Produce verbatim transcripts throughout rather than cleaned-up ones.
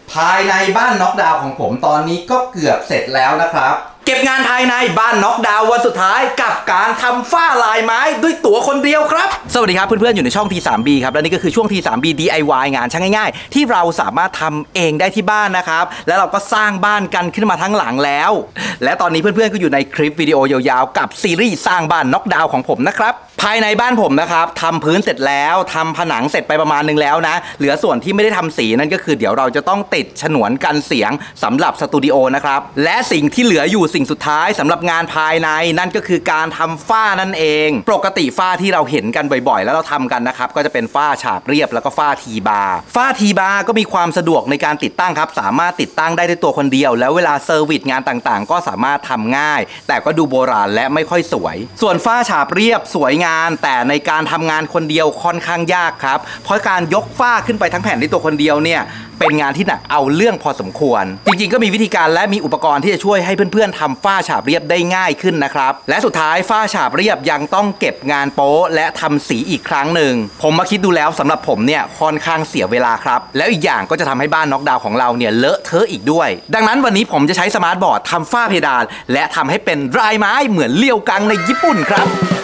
ภายในบ้านน็อกดาวน์ของผมตอนนี้ก็เกือบเสร็จแล้วนะครับเก็บงานภายในบ้านน็อกดาวน์วันสุดท้ายกับการทำฝ้าลายไม้ด้วยตัวคนเดียวครับสวัสดีครับเพื่อนๆอยู่ในช่อง ที ทรี บี ครับและนี่ก็คือช่วง ที ทรี บี ดี ไอ วาย งานช่างง่ายๆที่เราสามารถทำเองได้ที่บ้านนะครับแล้วเราก็สร้างบ้านกันขึ้นมาทั้งหลังแล้วและตอนนี้เพื่อนๆก็อยู่ในคลิปวิดีโอยาวๆกับซีรีส์สร้างบ้านน็อกดาวน์ของผมนะครับภายในบ้านผมนะครับทำพื้นเสร็จแล้วทำผนังเสร็จไปประมาณนึงแล้วนะเหลือส่วนที่ไม่ได้ทำสีนั่นก็คือเดี๋ยวเราจะต้องติดฉนวนกันเสียงสำหรับสตูดิโอนะครับและสิ่งที่เหลืออยู่สิ่งสุดท้ายสำหรับงานภายในนั่นก็คือการทำฝ้านั่นเองปกติฝ้าที่เราเห็นกันบ่อยๆแล้วเราทำกันนะครับก็จะเป็นฝ้าฉาบเรียบแล้วก็ฝ้าทีบาร์ฝ้าทีบาร์ก็มีความสะดวกในการติดตั้งครับสามารถติดตั้งได้ด้วยตัวคนเดียวแล้วเวลาเซอร์วิสงานต่างๆก็สามารถทำง่ายแต่ก็ดูโบราณและไม่ค่อยสวยส่วนฝ้าฉาบเรียบสวยงามแต่ในการทำงานคนเดียวค่อนข้างยากครับเพราะการยกฝ้าขึ้นไปทั้งแผ่นด้วยตัวคนเดียวเนี่ยเป็นงานที่หนักเอาเรื่องพอสมควรจริงๆก็มีวิธีการและมีอุปกรณ์ที่จะช่วยให้เพื่อนๆทำฝ้าฉาบเรียบได้ง่ายขึ้นนะครับและสุดท้ายฝ้าฉาบเรียบยังต้องเก็บงานโป๊และทำสีอีกครั้งหนึ่งผมมาคิดดูแล้วสำหรับผมเนี่ยค่อนข้างเสียเวลาครับแล้วอีกอย่างก็จะทำให้บ้านน็อกดาวน์ของเราเนี่ยเลอะเทอะอีกด้วยดังนั้นวันนี้ผมจะใช้สมาร์ทบอร์ดทำฝ้าเพดานและทำให้เป็นลายไม้เหมือนเลียวกังในญี่ปุ่นครับ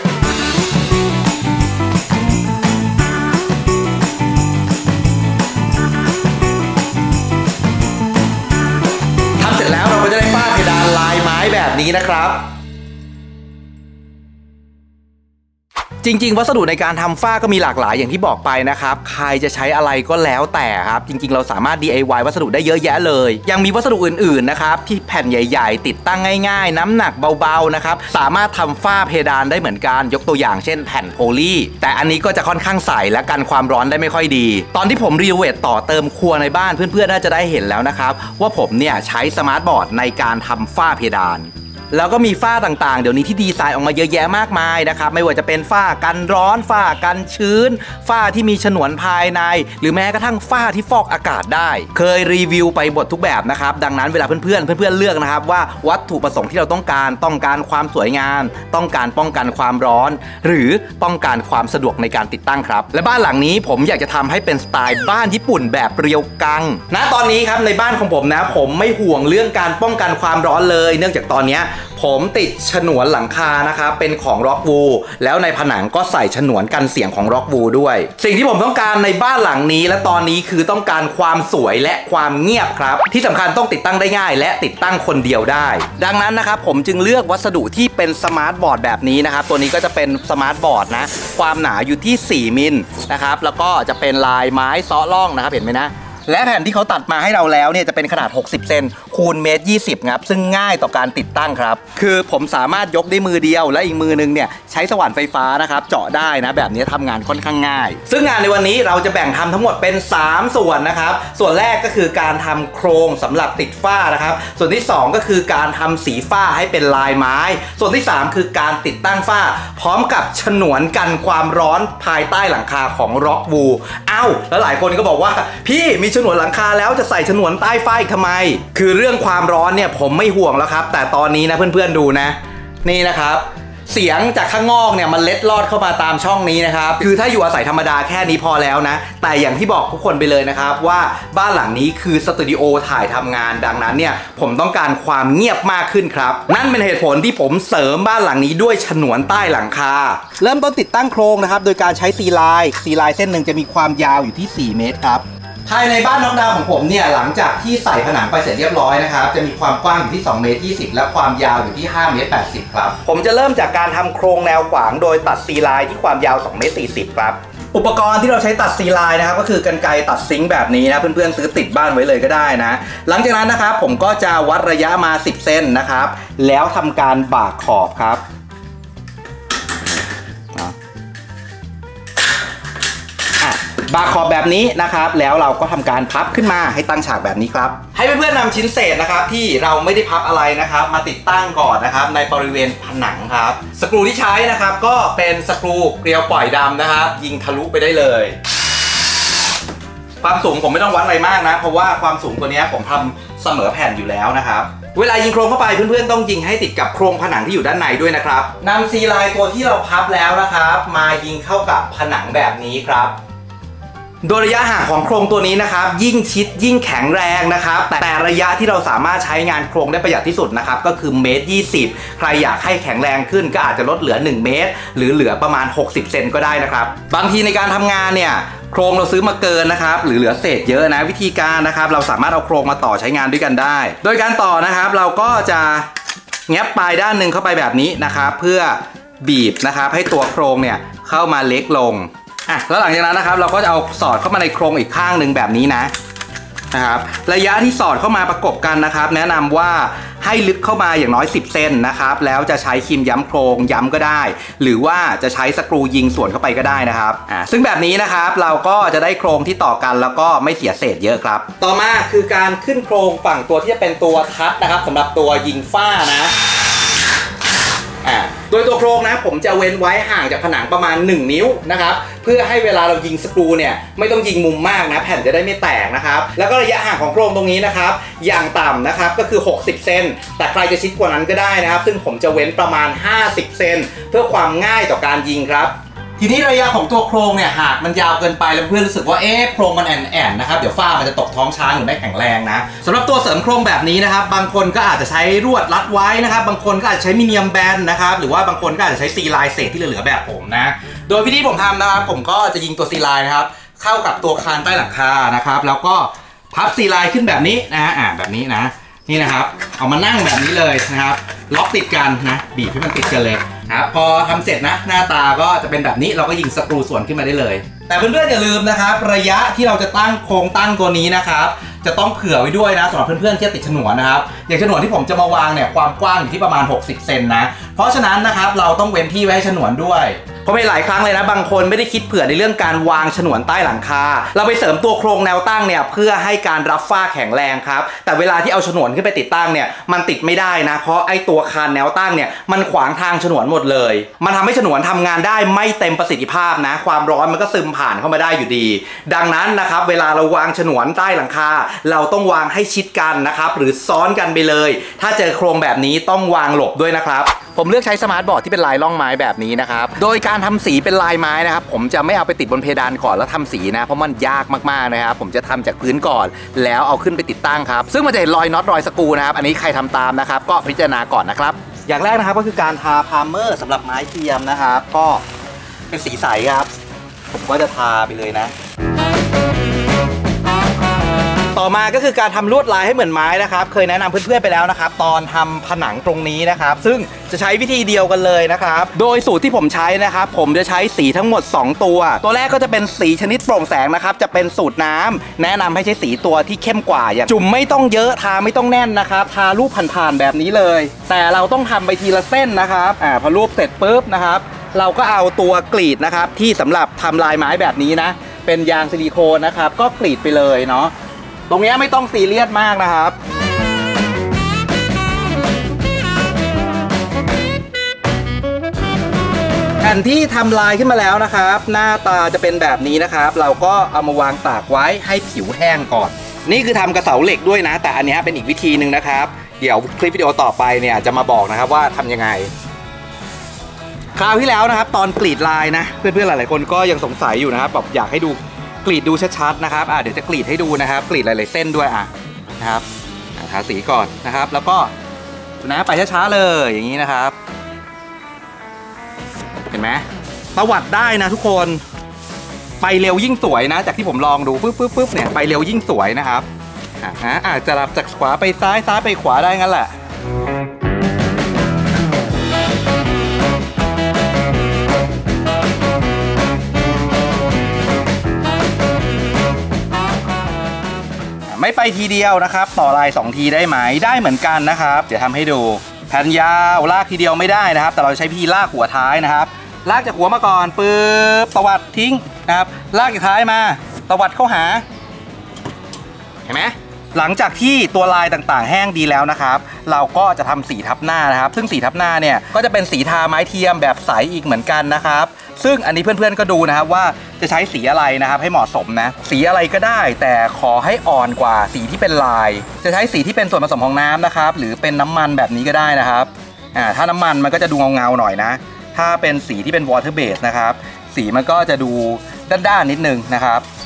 แล้วเราก็จะได้ฝ้าเพดานลายไม้แบบนี้นะครับจริงๆวัสดุในการทำฝ้าก็มีหลากหลายอย่างที่บอกไปนะครับใครจะใช้อะไรก็แล้วแต่ครับจริงๆเราสามารถ ดี ไอ วาย วัสดุได้เยอะแยะเลยยังมีวัสดุอื่นๆนะครับที่แผ่นใหญ่ๆติดตั้งง่ายๆน้ำหนักเบาๆนะครับสามารถทำฝ้าเพดานได้เหมือนกันยกตัวอย่างเช่นแผ่นโพลีแต่อันนี้ก็จะค่อนข้างใสและกันความร้อนได้ไม่ค่อยดีตอนที่ผมรีโนเวทต่อเติมครัวในบ้านเพื่อนๆน่าจะได้เห็นแล้วนะครับว่าผมเนี่ยใช้สมาร์ทบอร์ดในการทำฝ้าเพดานแล้วก็มีฝ้าต่างๆเดี๋ยวนี้ที่ดีไซน์ออกมาเยอะแยะมากมายนะครับไม่ว่าจะเป็นฝ้ากันร้อนฝ้ากันชื้นฝ้าที่มีฉนวนภายในหรือแม้กระทั่งฝ้าที่ฟอกอากาศได้เคยรีวิวไปหมดทุกแบบนะครับดังนั้นเวลาเพื่อนๆเพื่อนๆเลือกนะครับว่าวัตถุประสงค์ที่เราต้องการต้องการความสวยงามต้องการป้องกันความร้อนหรือป้องกันความสะดวกในการติดตั้งครับและบ้านหลังนี้ผมอยากจะทำให้เป็นสไตล์บ้านญี่ปุ่นแบบเรียวกังณตอนนี้ครับในบ้านของผมนะผมไม่ห่วงเรื่องการป้องกันความร้อนเลยเนื่องจากตอนนี้ผมติดฉนวนหลังคานะครับเป็นของร็อกวูลแล้วในผนังก็ใส่ฉนวนกันเสียงของร็อกวูลด้วยสิ่งที่ผมต้องการในบ้านหลังนี้และตอนนี้คือต้องการความสวยและความเงียบครับที่สำคัญต้องติดตั้งได้ง่ายและติดตั้งคนเดียวได้ดังนั้นนะครับผมจึงเลือกวัสดุที่เป็นสมาร์ทบอร์ดแบบนี้นะครับตัวนี้ก็จะเป็นสมาร์ทบอร์ดนะความหนาอยู่ที่สี่มิลนะครับแล้วก็จะเป็นลายไม้ซ้อล่องนะครับเห็นไหมนะและแผ่นที่เขาตัดมาให้เราแล้วเนี่ยจะเป็นขนาดหกสิบเซนคูณเมตรยี่สิบครับซึ่งง่ายต่อการติดตั้งครับคือผมสามารถยกได้มือเดียวและอีกมือนึงเนี่ยใช้สว่านไฟฟ้านะครับเจาะได้นะแบบนี้ทำงานค่อนข้างง่ายซึ่งงานในวันนี้เราจะแบ่งทำทั้งหมดเป็นสามส่วนนะครับส่วนแรกก็คือการทำโครงสำหรับติดฝ้านะครับส่วนที่สองก็คือการทำสีฝ้าให้เป็นลายไม้ส่วนที่สามคือการติดตั้งฝ้าพร้อมกับฉนวนกันความร้อนภายใต้หลังคาของร็อกวูลอ้าวแล้วหลายคนก็บอกว่าพี่มีฉนวนหลังคาแล้วจะใส่ฉนวนใต้ฝ้าอีกทำไมคือเรื่องความร้อนเนี่ยผมไม่ห่วงแล้วครับแต่ตอนนี้นะเพื่อนๆดูนะนี่นะครับเสียงจากข้างนอกเนี่ยมันเล็ดลอดเข้ามาตามช่องนี้นะครับคือถ้าอยู่อาศัยธรรมดาแค่นี้พอแล้วนะแต่อย่างที่บอกทุกคนไปเลยนะครับว่าบ้านหลังนี้คือสตูดิโอถ่ายทำงานดังนั้นเนี่ยผมต้องการความเงียบมากขึ้นครับนั่นเป็นเหตุผลที่ผมเสริมบ้านหลังนี้ด้วยฉนวนใต้หลังคาเริ่มต้นติดตั้งโครงนะครับโดยการใช้ซีไลน์ซีไลน์เส้นหนึ่งจะมีความยาวอยู่ที่สี่เมตรครับภายในบ้านน็อกดาวน์ของผมเนี่ยหลังจากที่ใส่ผนังไปเสร็จเรียบร้อยนะครับจะมีความกว้างอยู่ที่สองเมตรยี่สิบและความยาวอยู่ที่ห้าเมตรแปดสิบครับผมจะเริ่มจากการทำโครงแนวขวางโดยตัดซีไลน์ที่ความยาวสองเมตรสี่สิบครับอุปกรณ์ที่เราใช้ตัดซีไลน์นะครับก็คือกรรไกรตัดซิงค์แบบนี้นะเพื่อนๆซื้อติดบ้านไว้เลยก็ได้นะหลังจากนั้นนะครับผมก็จะวัดระยะมาสิบเซนนะครับแล้วทำการบากขอบครับบาร์ขอบแบบนี้นะครับแล้วเราก็ทำการพับขึ้นมาให้ตั้งฉากแบบนี้ครับให้เพื่อนๆนำชิ้นเศษนะครับที่เราไม่ได้พับอะไรนะครับมาติดตั้งก่อนนะครับในบริเวณผนังครับสกรูที่ใช้นะครับก็เป็นสกรูเกลียวปล่อยดำนะครับยิงทะลุไปได้เลยความสูงผมไม่ต้องวัดอะไรมากนะเพราะว่าความสูงตัวนี้ผมทำเสมอแผ่นอยู่แล้วนะครับเวลายิงโครงเข้าไปเพื่อนๆต้องยิงให้ติดกับโครงผนังที่อยู่ด้านในด้วยนะครับนำซีไลน์ตัวที่เราพับแล้วนะครับมายิงเข้ากับผนังแบบนี้ครับโดยระยะห่างของโครงตัวนี้นะครับยิ่งชิดยิ่งแข็งแรงนะครับแต่ระยะที่เราสามารถใช้งานโครงได้ประหยัดที่สุดนะครับก็คือเมตรยี่สิบใครอยากให้แข็งแรงขึ้นก็อาจจะลดเหลือหนึ่งเมตรหรือเหลือประมาณหกสิบเซนก็ได้นะครับบางทีในการทำงานเนี่ยโครงเราซื้อมาเกินนะครับหรือเหลือเศษเยอะนะวิธีการนะครับเราสามารถเอาโครงมาต่อใช้งานด้วยกันได้โดยการต่อนะครับเราก็จะแงบปลายด้านหนึ่งเข้าไปแบบนี้นะครับเพื่อบีบนะครับให้ตัวโครงเนี่ยเข้ามาเล็กลงอ่ะแล้วหลังจากนั้นนะครับเราก็จะเอาสอดเข้ามาในโครงอีกข้างหนึ่งแบบนี้นะนะครับระยะที่สอดเข้ามาประกบกันนะครับแนะนำว่าให้ลึกเข้ามาอย่างน้อยสิบเซนนะครับแล้วจะใช้ครีมย้ำโครงย้ำก็ได้หรือว่าจะใช้สกรูยิงส่วนเข้าไปก็ได้นะครับอ่าซึ่งแบบนี้นะครับเราก็จะได้โครงที่ต่อกันแล้วก็ไม่เสียเศษเยอะครับต่อมาคือการขึ้นโครงฝั่งตัวที่จะเป็นตัวทัดนะครับสำหรับตัวยิงฝ้านะโดยตัวโครงนะผมจะเว้นไว้ห่างจากผนังประมาณหนึ่งนิ้วนะครับเพื่อให้เวลาเรายิงสกรูเนี่ยไม่ต้องยิงมุมมากนะแผ่นจะได้ไม่แตกนะครับแล้วก็ระยะห่างของโครงตรงนี้นะครับอย่างต่ำนะครับก็คือหกสิบเซนแต่ใครจะชิดกว่านั้นก็ได้นะครับซึ่งผมจะเว้นประมาณห้าสิบเซนเพื่อความง่ายต่อการยิงครับทีนี้ระยะของตัวโครงเนี่ยหากมันยาวเกินไปแล้วเพื่อนรู้สึกว่าเอ๊ะโครงมันแอนแอนนะครับเดี๋ยวฝ้ามันจะตกท้องช้างหรือไม่แข็งแรงนะสำหรับตัวเสริมโครงแบบนี้นะครับบางคนก็อาจจะใช้รวดรัดไว้นะครับบางคนก็อาจจะใช้มิเนียมแบนนะครับหรือว่าบางคนก็อาจจะใช้ซีไลน์เศษที่เหลือๆแบบผมนะโดยวิธีผมทำนะครับผมก็จะยิงตัวซีไลน์นะครับเข้ากับตัวคานใต้หลังคานะครับแล้วก็พับซีไลน์ขึ้นแบบนี้นะฮะอ่าแบบนี้นะนี่นะครับเอามานั่งแบบนี้เลยนะครับล็อกติดกันนะบีบให้มันติดกันเลยครับพอทำเสร็จนะหน้าตาก็จะเป็นแบบนี้เราก็ยิงสกรูส่วนขึ้นมาได้เลยแต่เพื่อนๆอย่าลืมนะครับระยะที่เราจะตั้งโครงตั้งตัวนี้นะครับจะต้องเผื่อไว้ด้วยนะสำหรับเพื่อนๆที่ติดฉนวนนะครับอย่างฉนวนที่ผมจะมาวางเนี่ยความกว้างอยู่ที่ประมาณหกสิบเซนนะเพราะฉะนั้นนะครับเราต้องเว้นที่ไว้ให้ฉนวนด้วยเพราะมีหลายครั้งเลยนะบางคนไม่ได้คิดเผื่อในเรื่องการวางฉนวนใต้หลังคาเราไปเสริมตัวโครงแนวตั้งเนี่ยเพื่อให้การรับฝ้าแข็งแรงครับแต่เวลาที่เอาฉนวนขึ้นไปติดตั้งเนี่ยมันติดไม่ได้นะเพราะไอ้ตัวคานแนวตั้งเนี่ยมันขวางทางฉนวนหมดเลยมันทำให้ฉนวนทำงานได้ไม่เต็มประสิทธิภาพนะความร้อนมันก็ซึมผ่านเข้ามาได้อยู่ดีดังนั้นนะครับเวลาเราวางฉนวนใต้หลังคาเราต้องวางให้ชิดกันนะครับหรือซ้อนกันไปเลยถ้าเจอโครงแบบนี้ต้องวางหลบด้วยนะครับผมเลือกใช้สมาร์ทบอร์ดที่เป็นลายล่องไม้แบบนี้นะครับโดยการทำสีเป็นลายไม้นะครับผมจะไม่เอาไปติดบนเพดานก่อนแล้วทำสีนะเพราะมันยากมากๆนะครับผมจะทำจากพื้นก่อนแล้วเอาขึ้นไปติดตั้งครับซึ่งมันจะเห็นรอยน็อตรอยสกรูนะครับอันนี้ใครทำตามนะครับก็พิจารณาก่อนนะครับอย่างแรกนะครับก็คือการทาพาร์เมอร์สำหรับไม้เทียมนะครับก็เป็นสีใสครับผมก็จะทาไปเลยนะต่อมาก็คือการทำลวดลายให้เหมือนไม้นะครับเคยแนะนำเพื่อนๆไปแล้วนะครับตอนทำผนังตรงนี้นะครับซึ่งจะใช้วิธีเดียวกันเลยนะครับโดยสูตรที่ผมใช้นะครับผมจะใช้สีทั้งหมดสองตัวตัวแรกก็จะเป็นสีชนิดโปร่งแสงนะครับจะเป็นสูตรน้ำแนะนำให้ใช้สีตัวที่เข้มกว่าอย่างจุ่มไม่ต้องเยอะทาไม่ต้องแน่นนะครับทารูปผ่านๆแบบนี้เลยแต่เราต้องทำไปทีละเส้นนะครับอ่าพอรูปเสร็จปุ๊บนะครับเราก็เอาตัวกรีดนะครับที่สำหรับทำลายไม้แบบนี้นะเป็นยางซิลิโคนนะครับก็กรีดไปเลยเนาะตรงนี้ไม่ต้องซีเรียสมากนะครับแผ่นที่ทำลายขึ้นมาแล้วนะครับหน้าตาจะเป็นแบบนี้นะครับเราก็เอามาวางตากไว้ให้ผิวแห้งก่อนนี่คือทำกระเสาเหล็กด้วยนะแต่อันนี้เป็นอีกวิธีหนึ่งนะครับเดี๋ยวคลิปวิดีโอต่อไปเนี่ยจะมาบอกนะครับว่าทำยังไงคราวที่แล้วนะครับตอนกรีดลายนะเพื่อนๆหลายๆคนก็ยังสงสัยอยู่นะครับแบบอยากให้ดูกรีดดูชัดๆนะครับอ่ะเดี๋ยวจะกรีดให้ดูนะครับกรีดหลายๆเส้นด้วยอ่ะนะครับทาสีก่อนนะครับแล้วก็นะไปช้าๆเลยอย่างนี้นะครับเห็นไหมตวัดได้นะทุกคนไปเร็วยิ่งสวยนะจากที่ผมลองดูปึ๊บปึ๊บปึ๊บเนี่ยไปเร็วยิ่งสวยนะครับอ่ะฮะอาจจะรับจากขวาไปซ้ายซ้ายไปขวาได้งั้นแหละไม่ไปทีเดียวนะครับต่อลายสองทีได้ไหมได้เหมือนกันนะครับเดี๋ยวทำให้ดูแผ่นยาวลากทีเดียวไม่ได้นะครับแต่เราใช้พี่ลากหัวท้ายนะครับลากจากหัวมาก่อนปึ๊บตวัดทิ้งนะครับลากจากท้ายมาตวัดเข้าหาเห็นไหมหลังจากที่ตัวลายต่างๆแห้งดีแล้วนะครับเราก็จะทำสีทับหน้านะครับซึ่งสีทับหน้าเนี่ยก็จะเป็นสีทาไม้เทียมแบบใสอีกเหมือนกันนะครับซึ่งอันนี้เพื่อนๆก็ดูนะครับว่าจะใช้สีอะไรนะครับให้เหมาะสมนะสีอะไรก็ได้แต่ขอให้อ่อนกว่าสีที่เป็นลายจะใช้สีที่เป็นส่วนผสมของน้ำนะครับหรือเป็นน้ำมันแบบนี้ก็ได้นะครับอ่าถ้าน้ำมันมันก็จะดูเงาๆหน่อยนะถ้าเป็นสีที่เป็น water base นะครับสีมันก็จะดูด้านๆนิดนึงนะครับ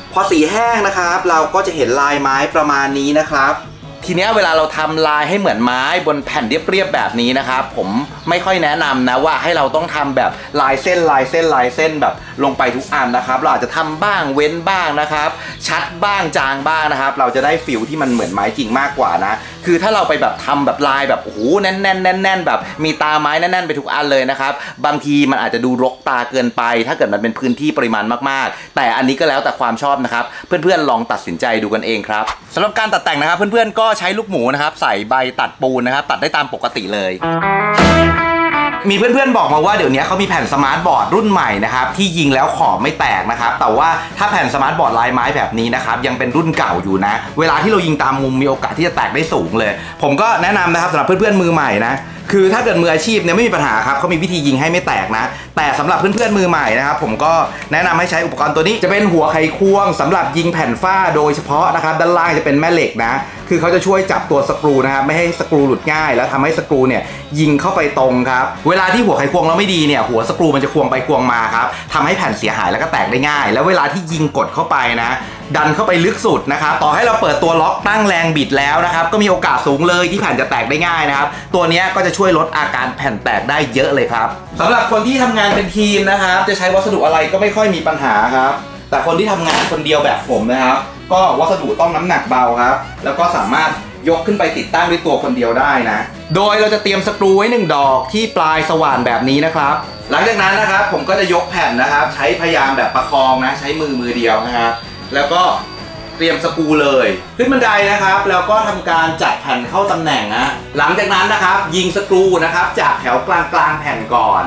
พอสีแห้งนะครับเราก็จะเห็นลายไม้ประมาณนี้นะครับทีนี้เวลาเราทำลายให้เหมือนไม้บนแผ่นเรียบๆแบบนี้นะครับผมไม่ค่อยแนะนำนะว่าให้เราต้องทำแบบลายเส้นลายเส้นลายเส้นแบบลงไปทุกอันนะครับเราอาจจะทำบ้างเว้นบ้างนะครับชัดบ้างจางบ้างนะครับเราจะได้ฟิลที่มันเหมือนไม้จริงมากกว่านะคือถ้าเราไปแบบทำแบบลายแบบโอ้โหแน่นๆแน่นๆแบบมีตาไม้แน่นๆไปทุกอันเลยนะครับบางทีมันอาจจะดูรกตาเกินไปถ้าเกิดมันเป็นพื้นที่ปริมาณมากๆแต่อันนี้ก็แล้วแต่ความชอบนะครับเพื่อนๆลองตัดสินใจดูกันเองครับสำหรับการตัดแต่งนะครับเพื่อนๆก็ใช้ลูกหมูนะครับใส่ใบตัดปูนนะครับตัดได้ตามปกติเลยมีเพื่อนๆบอกมาว่าเดี๋ยวนี้เขามีแผ่นสมาร์ทบอร์ดรุ่นใหม่นะครับที่ยิงแล้วขอบไม่แตกนะครับแต่ว่าถ้าแผ่นสมาร์ทบอร์ดลายไม้แบบนี้นะครับยังเป็นรุ่นเก่าอยู่นะเวลาที่เรายิงตามมุมมีโอกาสที่จะแตกได้สูงเลยผมก็แนะนำนะครับสำหรับเพื่อนๆมือใหม่นะคือถ้าเกิดมืออาชีพเนี่ยไม่มีปัญหาครับเขามีวิธียิงให้ไม่แตกนะแต่สำหรับเพื่อนๆมือใหม่นะครับผมก็แนะนำให้ใช้อุปกรณ์ตัวนี้จะเป็นหัวไขควงสำหรับยิงแผ่นฝ้าโดยเฉพาะนะครับด้านล่างจะเป็นแม่เหล็กนะคือเขาจะช่วยจับตัวสกรูนะครับไม่ให้สกรูหลุดง่ายแล้วทำให้สกรูเนี่ยยิงเข้าไปตรงครับเวลาที่หัวไขควงเราไม่ดีเนี่ยหัวสกรูมันจะควงไปควงมาครับทำให้แผ่นเสียหายแล้วก็แตกได้ง่ายแล้วเวลาที่ยิงกดเข้าไปนะดันเข้าไปลึกสุดนะครับต่อให้เราเปิดตัวล็อกตั้งแรงบิดแล้วนะครับก็มีโอกาสสูงเลยที่แผ่นจะแตกได้ง่ายนะครับตัวนี้ก็จะช่วยลดอาการแผ่นแตกได้เยอะเลยครับสำหรับคนที่ทำงานเป็นทีมนะครับจะใช้วัสดุอะไรก็ไม่ค่อยมีปัญหาครับแต่คนที่ทำงานคนเดียวแบบผมนะครับก็วัสดุต้องน้ำหนักเบาครับแล้วก็สามารถยกขึ้นไปติดตั้งด้วยตัวคนเดียวได้นะโดยเราจะเตรียมสกรูไว้หนึ่งดอกที่ปลายสว่านแบบนี้นะครับหลังจากนั้นนะครับผมก็จะยกแผ่นนะครับใช้พยายามแบบประคองนะใช้มือมือเดียวนะครับแล้วก็เตรียมสกรูเลยขึ้นบันไดนะครับแล้วก็ทำการจัดแผ่นเข้าตำแหน่งนะหลังจากนั้นนะครับยิงสกรูนะครับจากแถวกลางกลางแผ่นก่อน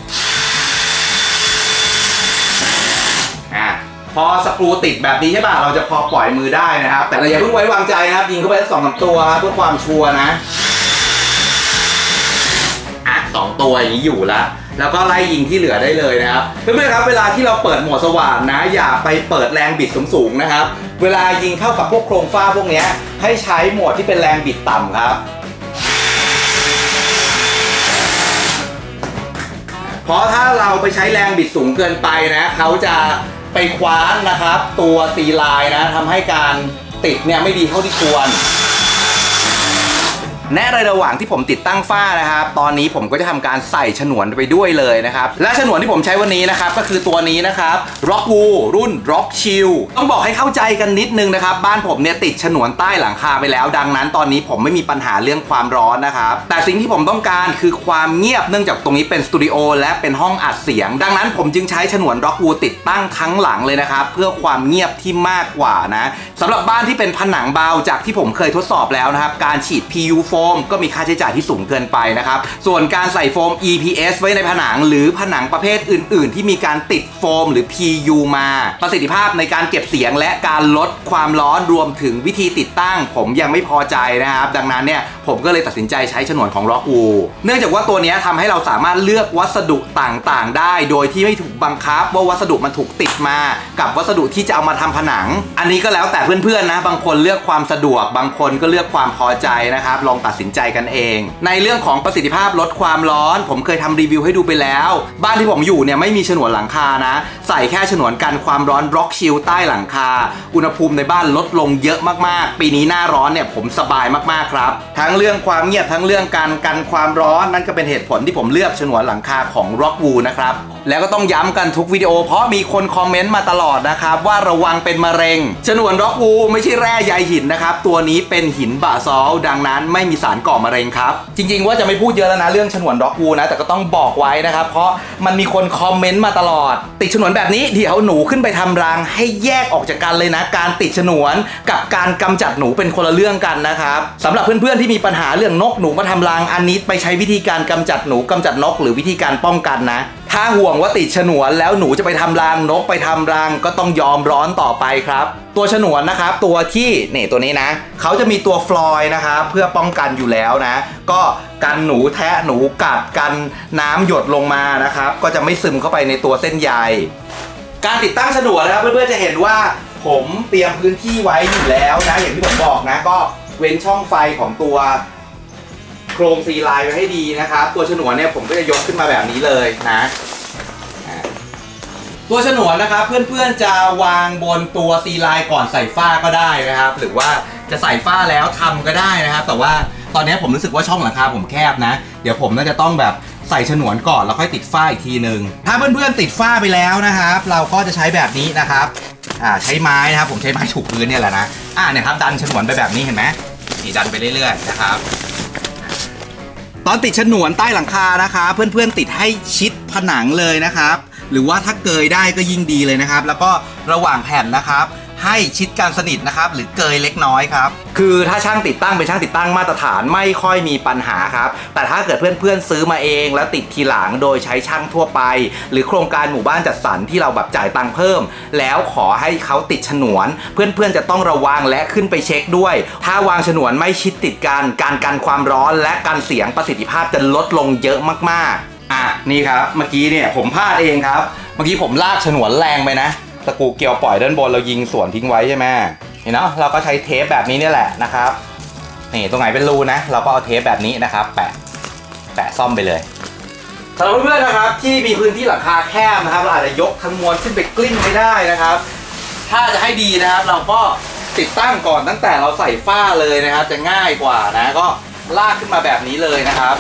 อ่ะพอสกรูติดแบบนี้ใช่ป่ะเราจะพอปล่อยมือได้นะครับแต่เราอย่าเพิ่งไว้วางใจนะครับยิงเข้าไปสองสามตัวเพื่อความชัวร์นะอ่ะสองตัวอย่างนี้อยู่แล้วแล้วก็ไล่ยิงที่เหลือได้เลยนะครับเพื่อนๆครับเวลาที่เราเปิดโหมดสว่างนะอย่าไปเปิดแรงบิดสูงๆนะครับเวลายิงเข้ากับพวกโครงฝ้าพวกนี้ให้ใช้โหมดที่เป็นแรงบิดต่ำครับเพราะถ้าเราไปใช้แรงบิดสูงเกินไปนะเขาจะไปคว้านนะครับตัวซีไลน์นะทำให้การติดเนี่ยไม่ดีเท่าที่ควรแน่ในระหว่างที่ผมติดตั้งฝ้านะครับตอนนี้ผมก็จะทำการใส่ฉนวนไปด้วยเลยนะครับและฉนวนที่ผมใช้วันนี้นะครับก็คือตัวนี้นะครับ Rockwool รุ่น Rock Shield ต้องบอกให้เข้าใจกันนิดนึงนะครับบ้านผมเนี่ยติดฉนวนใต้หลังคาไปแล้วดังนั้นตอนนี้ผมไม่มีปัญหาเรื่องความร้อนนะครับแต่สิ่งที่ผมต้องการคือความเงียบเนื่องจากตรงนี้เป็นสตูดิโอและเป็นห้องอัดเสียงดังนั้นผมจึงใช้ฉนวน Rockwool ติดตั้งทั้งหลังเลยนะครับเพื่อความเงียบที่มากกว่านะสำหรับบ้านที่เป็นผนังเบาจากที่ผมเคยทดสอบแล้วนะครับการฉีด พี ยู โฟมก็มีค่าใช้จ่ายที่สูงเกินไปนะครับส่วนการใส่โฟม อี พี เอส ไว้ในผนังหรือผนังประเภทอื่นๆที่มีการติดโฟมหรือ พี ยู มาประสิทธิภาพในการเก็บเสียงและการลดความร้อนรวมถึงวิธีติดตั้งผมยังไม่พอใจนะครับดังนั้นเนี่ยผมก็เลยตัดสินใจใช้ฉนวนของ Rockwool เนื่องจากว่าตัวนี้ทำให้เราสามารถเลือกวัสดุต่างๆได้โดยที่ไม่ถูกบังคับว่าวัสดุมันถูกติดมากับวัสดุที่จะเอามาทำผนังอันนี้ก็แล้วแต่เพื่อนๆนะบางคนเลือกความสะดวกบางคนก็เลือกความพอใจนะครับลองตัดสินใจกันเองในเรื่องของประสิทธิภาพลดความร้อนผมเคยทำรีวิวให้ดูไปแล้วบ้านที่ผมอยู่เนี่ยไม่มีฉนวนหลังคานะใส่แค่ฉนวนกันความร้อน Rock Shield ใต้หลังคาอุณหภูมิในบ้านลดลงเยอะมากๆปีนี้หน้าร้อนเนี่ยผมสบายมากๆครับทั้งเรื่องความเงียบทั้งเรื่องการกันความร้อนนั่นก็เป็นเหตุผลที่ผมเลือกฉนวนหลังคาของ Rockwool นะครับแล้วก็ต้องย้ำกันทุกวิดีโอเพราะมีคนคอมเมนต์มาตลอดนะครับว่าระวังเป็นมะเร็งฉนวน Rockwool ไม่ใช่แร่ใยหินนะครับตัวนี้เป็นหินบาซอลต์ดังนั้นไม่มีสารก่อมะเร็งครับจริงๆว่าจะไม่พูดเยอะแล้วนะเรื่องฉนวน Rockwool นะแต่ก็ต้องบอกไว้นะครับเพราะมันมีคนคอมเมนต์มาตลอดติดฉนวนแบบนี้เดี๋ยวหนูขึ้นไปทำรังให้แยกออกจากกันเลยนะการติดฉนวนกับการกำจัดหนูเป็นคนละเรื่องกันนะครับสำหรับเพื่อนๆที่มีปัญหาเรื่องนกหนูมาทำรังอันนี้ไปใช้วิธีการกำจัดหนูกำจัดนกหรือวิธีการป้องกันนะถ้าห่วงว่าติดฉนวนแล้วหนูจะไปทำรังนกไปทำรังก็ต้องยอมร้อนต่อไปครับตัวฉนวนนะครับตัวที่นี่ตัวนี้นะเขาจะมีตัวฟลอยด์นะครับเพื่อป้องกันอยู่แล้วนะก็กันหนูแทะหนูกัดกันน้ำหยดลงมานะครับก็จะไม่ซึมเข้าไปในตัวเส้นใยการติดตั้งฉนวนนะครับเพื่อนๆจะเห็นว่าผมเตรียมพื้นที่ไว้อยู่แล้วนะอย่างที่ผมบอกนะก็เว้นช่องไฟของตัวโครงซีไลน์ไว้ให้ดีนะครับตัวฉนวนเนี่ยผมก็จะยกขึ้นมาแบบนี้เลยนะตัวฉนวนนะครับเพื่อนๆจะวางบนตัวซีไลน์ก่อนใส่ฝ้าก็ได้นะครับหรือว่าจะใส่ฝ้าแล้วทำก็ได้นะครับแต่ว่าตอนนี้ผมรู้สึกว่าช่องหลังคาผมแคบนะเดี๋ยวผมน่าจะต้องแบบใส่ฉนวนก่อนแล้วค่อยติดฝ้าอีกทีนึงถ้าเพื่อนๆติดฝ้าไปแล้วนะครับเราก็จะใช้แบบนี้นะครับอ่าใช้ไม้นะครับผมใช้ไม้ถูพื้นเนี่ยแหละนะอ่าเนี่ยครับดันฉนวนไปแบบนี้เห็นไหมนี่ดันไปเรื่อยๆนะครับตอนติดฉนวนใต้หลังคานะครับเพื่อนๆติดให้ชิดผนังเลยนะครับหรือว่าถ้าเกยได้ก็ยิ่งดีเลยนะครับแล้วก็ระหว่างแผ่นนะครับให้ชิดกันสนิทนะครับหรือเกยเล็กน้อยครับคือถ้าช่างติดตั้งเป็นช่างติดตั้งมาตรฐานไม่ค่อยมีปัญหาครับแต่ถ้าเกิดเพื่อนๆซื้อมาเองแล้วติดทีหลังโดยใช้ช่างทั่วไปหรือโครงการหมู่บ้านจัดสรรที่เราแบบจ่ายตังค์เพิ่มแล้วขอให้เขาติดฉนวนเพื่อนๆจะต้องระวังและขึ้นไปเช็คด้วยถ้าวางฉนวนไม่ชิดติดกันการกันความร้อนและกันเสียงประสิทธิภาพจะลดลงเยอะมากๆอ่ะนี่ครับเมื่อกี้เนี่ยผมพลาดเองครับเมื่อกี้ผมลากฉนวนแรงไปนะตะกูเกี่ยวปล่อยด้านบนเรายิงสวนทิ้งไว้ใช่ไหมเห็นเนาะเราก็ใช้เทปแบบนี้นี่แหละนะครับนี่ตรงไหนเป็นรูนะเราก็เอาเทปแบบนี้นะครับแปะแปะซ่อมไปเลยสำหรับเพื่อนๆนะครับที่มีพื้นที่หลังคาแคบนะครับเราอาจจะยกทั้งมวลขึ้นไปกลิ้งไม่ได้นะครับถ้าจะให้ดีนะครับเราก็ติดตั้งก่อนตั้งแต่เราใส่ฝ้าเลยนะครับจะง่ายกว่านะก็ลากขึ้นมาแบบนี้เลยนะครับ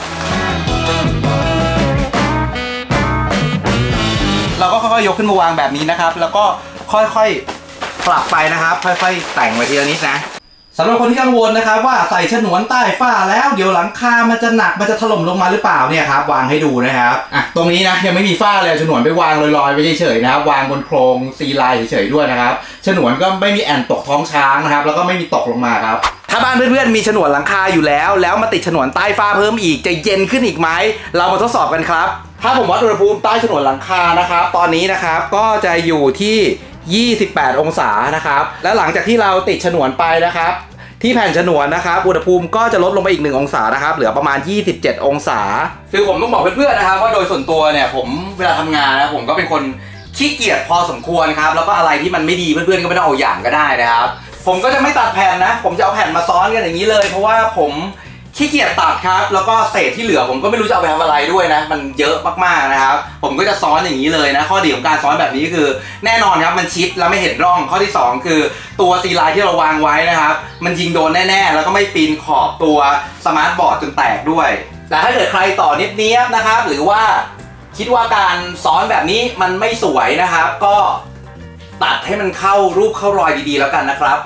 เราก็ค่อยๆยกขึ้นมาวางแบบนี้นะครับแล้วก็ค่อยๆปรับไปนะครับค่อยๆแต่งไปทีละนิดนะสำหรับคนที่กังวลนะครับว่าใส่ฉนวนใต้ฝ้าแล้วเดี๋ยวหลังคามันจะหนักมันจะถล่มลงมาหรือเปล่าเนี่ยครับวางให้ดูนะครับอ่ะตรงนี้นะยังไม่มีฝ้าเลยฉนวนไปวางลอยๆไปเฉยๆนะครับวางบนโครงซีไลน์เฉยๆด้วยนะครับฉนวนก็ไม่มีแอ่นตกท้องช้างนะครับแล้วก็ไม่มีตกลงมาครับถ้าบ้านเพื่อนๆมีฉนวนหลังคาอยู่แล้วแล้วมาติดฉนวนใต้ฝ้าเพิ่มอีกจะเย็นขึ้นอีกไหมเรามาทดสอบกันครับถ้าผมวัดอุณหภูมิใต้ฉนวนหลังคานะครับตอนนี้นะครับก็จะอยู่ที่ยี่สิบแปดองศานะครับและหลังจากที่เราติดฉนวนไปนะครับที่แผ่นฉนวนนะครับอุณหภูมิก็จะลดลงไปอีกหนึ่งองศานะครับเหลือประมาณยี่สิบเจ็ดองศาคือผมต้องบอกเพื่อนๆนะครับว่าโดยส่วนตัวเนี่ยผมเวลาทำงานนะผมก็เป็นคนขี้เกียจพอสมควรครับแล้วก็อะไรที่มันไม่ดีเพื่อนๆก็ไม่ต้องเอาอย่างก็ได้นะครับผมก็จะไม่ตัดแผ่นนะผมจะเอาแผ่นมาซ้อนกันอย่างนี้เลยเพราะว่าผมขี้เกียจตัดครับแล้วก็เศษที่เหลือผมก็ไม่รู้จะเอาไปทำอะไรด้วยนะมันเยอะมากๆนะครับผมก็จะซ้อนอย่างนี้เลยนะข้อดีของการซ้อนแบบนี้คือแน่นอนครับมันชิดแล้วไม่เห็นร่องข้อที่สองคือตัวซีไลน์ที่เราวางไว้นะครับมันยิงโดนแน่ๆแล้วก็ไม่ปีนขอบตัวสมาร์ทบอร์ดจนแตกด้วยแต่ถ้าเกิดใครต่อเนี้ยบๆนะครับหรือว่าคิดว่าการซ้อนแบบนี้มันไม่สวยนะครับก็ตัดให้มันเข้ารูปเข้ารอยดีๆแล้วกันนะครับ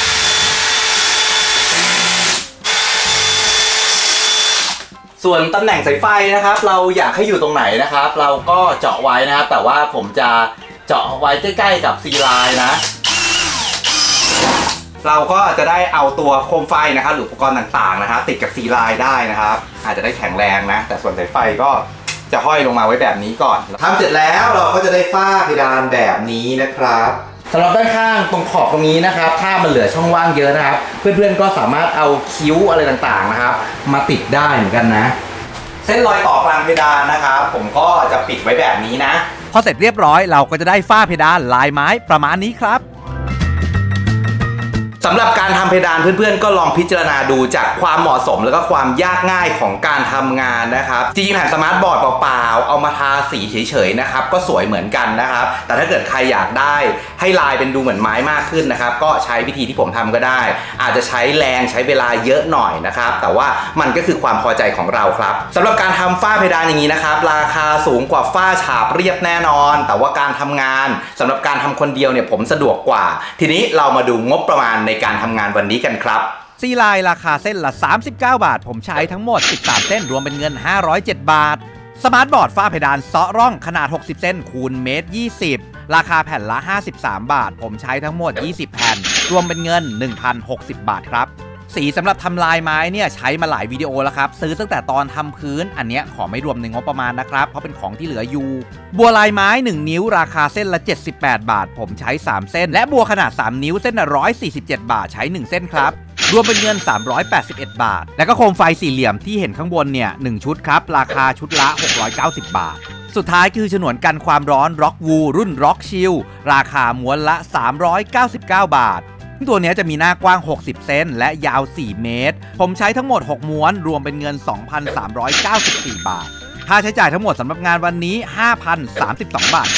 ส่วนตำแหน่งสายไฟนะครับเราอยากให้อยู่ตรงไหนนะครับเราก็เจาะไว้นะครับแต่ว่าผมจะเจาะไว้ใกล้ๆกับซีไลน์นะเราก็จะได้เอาตัวโคมไฟนะครับหรืออุปกรณ์ต่างๆนะครับติดกับซีไลน์ได้นะครับอาจจะได้แข็งแรงนะแต่ส่วนสายไฟก็จะห้อยลงมาไว้แบบนี้ก่อนทำเสร็จแล้วเราก็จะได้ฝ้าเพดานแบบนี้นะครับสำหรับด้านข้างตรงขอบตรงนี้นะครับถ้ามันเหลือช่องว่างเยอะนะครับเพื่อนๆก็สามารถเอาคิ้วอะไรต่างๆนะครับมาติดได้เหมือนกันนะเส้นรอยต่อกลางเพดานนะครับผมก็จะปิดไว้แบบนี้นะพอเสร็จเรียบร้อยเราก็จะได้ฝ้าเพดานลายไม้ประมาณนี้ครับสำหรับการทำเพดานเพื่อนๆก็ลองพิจารณาดูจากความเหมาะสมแล้วก็ความยากง่ายของการทำงานนะครับจริงๆแผ่นสมาร์ทบอร์ดเปล่าๆเอามาทาสีเฉยๆนะครับก็สวยเหมือนกันนะครับแต่ถ้าเกิดใครอยากได้ให้ลายเป็นดูเหมือนไม้มากขึ้นนะครับก็ใช้วิธีที่ผมทำก็ได้อาจจะใช้แรงใช้เวลาเยอะหน่อยนะครับแต่ว่ามันก็คือความพอใจของเราครับสำหรับการทำฝ้าเพดานอย่างนี้นะครับราคาสูงกว่าฝ้าฉาบเรียบแน่นอนแต่ว่าการทำงานสำหรับการทำคนเดียวเนี่ยผมสะดวกกว่าทีนี้เรามาดูงบประมาณในการทำงานวันนี้กันครับซีไลน์ราคาเส้นละสามสิบเก้าบาทผมใช้ทั้งหมดสิบสามเส้นรวมเป็นเงินห้าร้อยเจ็ดบาทสมาร์ทบอร์ดฝ้าเพดานเซาะร่องขนาดหกสิบเส้นคูณเมตรยี่สิบราคาแผ่นละห้าสิบสามบาทผมใช้ทั้งหมดยี่สิบแผ่นรวมเป็นเงิน หนึ่งพันหกสิบ บาทครับสีสำหรับทำลายไม้เนี่ยใช้มาหลายวิดีโอแล้วครับซื้อตั้งแต่ตอนทำพื้นอันเนี้ยขอไม่รวมในงบประมาณนะครับเพราะเป็นของที่เหลืออยู่บัวลายไม้หนึ่งนิ้วราคาเส้นละเจ็ดสิบแปดบาทผมใช้สามเส้นและบัวขนาดสามนิ้วเส้นละหนึ่งร้อยสี่สิบเจ็ดบาทใช้หนึ่งเส้นครับรวมเป็นเงินสามร้อยแปดสิบเอ็ดบาทแล้วก็โคมไฟสี่เหลี่ยมที่เห็นข้างบนเนี่ยหนึ่งชุดครับราคาชุดละหกร้อยเก้าสิบบาทสุดท้ายคือฉนวนกันความร้อนร็อกวูรุ่นร็อกชิลราคาม้วนละสามร้อยเก้าสิบเก้าบาทตัวนี้จะมีหน้ากว้างหกสิบเซนและยาวสี่เมตรผมใช้ทั้งหมดหกม้วนรวมเป็นเงิน สองพันสามร้อยเก้าสิบสี่ บาทค่าใช้จ่ายทั้งหมดสำหรับงานวันนี้ ห้าพันสามสิบสอง บาทครับ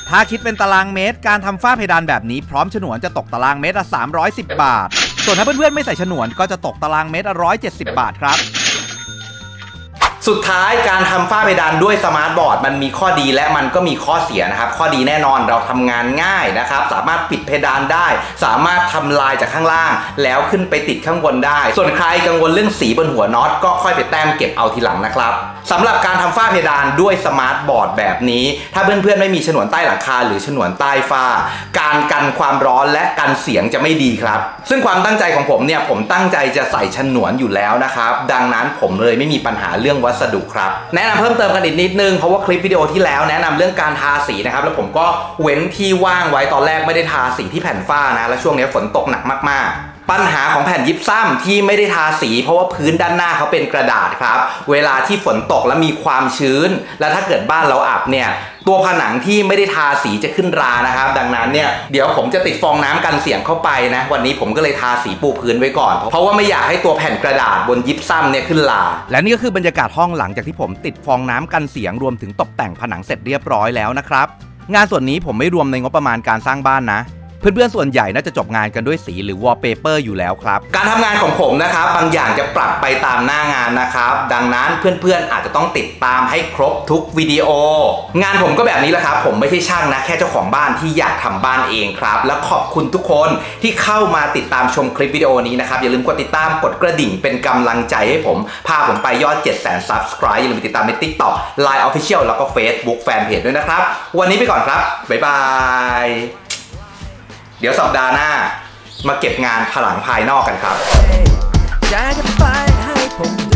ถ้าคิดเป็นตารางเมตรการทำฝ้าเพดานแบบนี้พร้อมฉนวนจะตกตารางเมตรละสามร้อยสิบบาทส่วนถ้าเพื่อนๆไม่ใส่ฉนวนก็จะตกตารางเมตรละหนึ่งร้อยเจ็ดสิบบาทครับสุดท้ายการทำฝ้าเพดานด้วยสมาร์ทบอร์ดมันมีข้อดีและมันก็มีข้อเสียนะครับข้อดีแน่นอนเราทำงานง่ายนะครับสามารถปิดเพดานได้สามารถทำลายจากข้างล่างแล้วขึ้นไปติดข้างบนได้ส่วนใครกังวลเรื่องสีบนหัวน็อตก็ค่อยไปแต้มเก็บเอาทีหลังนะครับสำหรับการทำฝ้าเพดานด้วยสมาร์ทบอร์ดแบบนี้ถ้าเพื่อนๆไม่มีฉนวนใต้หลังคาหรือฉนวนใต้ฝ้าการกันความร้อนและกันเสียงจะไม่ดีครับซึ่งความตั้งใจของผมเนี่ยผมตั้งใจจะใส่ฉนวนอยู่แล้วนะครับดังนั้นผมเลยไม่มีปัญหาเรื่องวัสดุครับแนะนำเพิ่มเติมกันอีกนิดนึงเพราะว่าคลิปวิดีโอที่แล้วแนะนำเรื่องการทาสีนะครับแล้วผมก็เว้นที่ว่างไว้ตอนแรกไม่ได้ทาสีที่แผ่นฝ้านะแล้วช่วงนี้ฝนตกหนักมากๆปัญหาของแผ่นยิปซัมที่ไม่ได้ทาสีเพราะว่าพื้นด้านหน้าเขาเป็นกระดาษครับเวลาที่ฝนตกและมีความชื้นและถ้าเกิดบ้านเราอับเนี่ยตัวผนังที่ไม่ได้ทาสีจะขึ้นรานะครับดังนั้นเนี่ยเดี๋ยวผมจะติดฟองน้ำกันเสียงเข้าไปนะวันนี้ผมก็เลยทาสีปูพื้นไว้ก่อนเพราะว่าไม่อยากให้ตัวแผ่นกระดาษบนยิปซัมเนี่ยขึ้นราและนี่ก็คือบรรยากาศห้องหลังจากที่ผมติดฟองน้ำกันเสียงรวมถึงตกแต่งผนังเสร็จเรียบร้อยแล้วนะครับงานส่วนนี้ผมไม่รวมในงบประมาณการสร้างบ้านนะเพื่อนๆส่วนใหญ่น่าจะจบงานกันด้วยสีหรือวอลเปเปอร์อยู่แล้วครับการทำงานของผมนะครับบางอย่างจะปรับไปตามหน้างานนะครับดังนั้นเพื่อนๆอาจจะต้องติดตามให้ครบทุกวิดีโองานผมก็แบบนี้แหละครับผมไม่ใช่ช่างนะแค่เจ้าของบ้านที่อยากทำบ้านเองครับและขอบคุณทุกคนที่เข้ามาติดตามชมคลิปวิดีโอนี้นะครับอย่าลืมกดติดตามกดกระดิ่งเป็นกำลังใจให้ผมพาผมไปยอด เจ็ดแสน ซับสไครบ์ อย่าลืมติดตามใน ติ๊กต็อก ไลน์ Official แล้วก็ Facebook Fanpage ด้วยนะครับวันนี้ไปก่อนครับบ๊ายบายเดี๋ยวสัปดาห์หน้ามาเก็บงานผนังภายนอกกันครับ